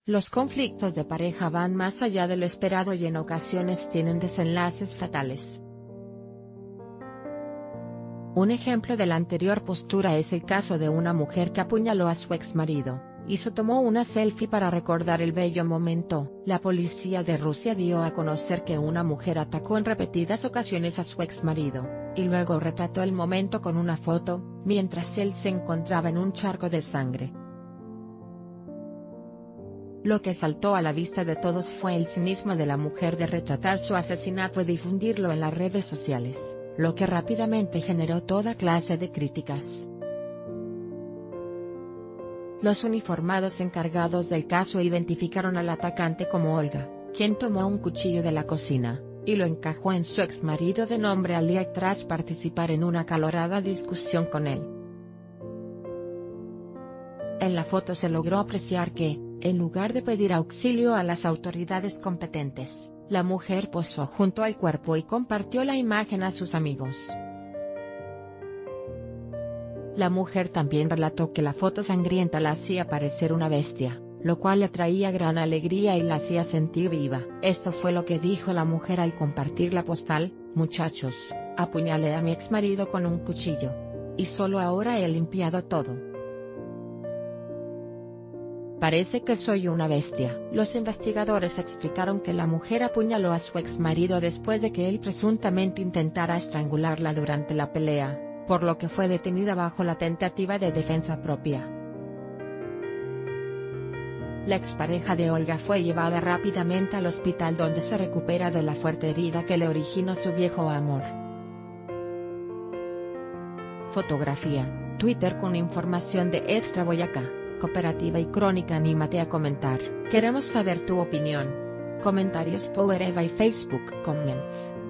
Los conflictos de pareja van más allá de lo esperado y en ocasiones tienen desenlaces fatales. Un ejemplo de la anterior postura es el caso de una mujer que apuñaló a su exmarido, y se tomó una selfie para recordar el bello momento. La policía de Rusia dio a conocer que una mujer atacó en repetidas ocasiones a su exmarido, y luego retrató el momento con una foto, mientras él se encontraba en un charco de sangre. Lo que saltó a la vista de todos fue el cinismo de la mujer de retratar su asesinato y difundirlo en las redes sociales, lo que rápidamente generó toda clase de críticas. Los uniformados encargados del caso identificaron al atacante como Olga, quien tomó un cuchillo de la cocina, y lo encajó en su exmarido de nombre Oleg tras participar en una acalorada discusión con él. En la foto se logró apreciar que, en lugar de pedir auxilio a las autoridades competentes, la mujer posó junto al cuerpo y compartió la imagen a sus amigos. La mujer también relató que la foto sangrienta la hacía parecer una bestia, lo cual le traía gran alegría y la hacía sentir viva. Esto fue lo que dijo la mujer al compartir la postal: muchachos, apuñalé a mi exmarido con un cuchillo. Y solo ahora he limpiado todo. Parece que soy una bestia. Los investigadores explicaron que la mujer apuñaló a su exmarido después de que él presuntamente intentara estrangularla durante la pelea, por lo que fue detenida bajo la tentativa de defensa propia. La expareja de Olga fue llevada rápidamente al hospital donde se recupera de la fuerte herida que le originó su viejo amor. Fotografía, Twitter con información de Extra Boyacá, Cooperativa y Crónica. Anímate a comentar, queremos saber tu opinión. Comentarios Power Eva y Facebook Comments.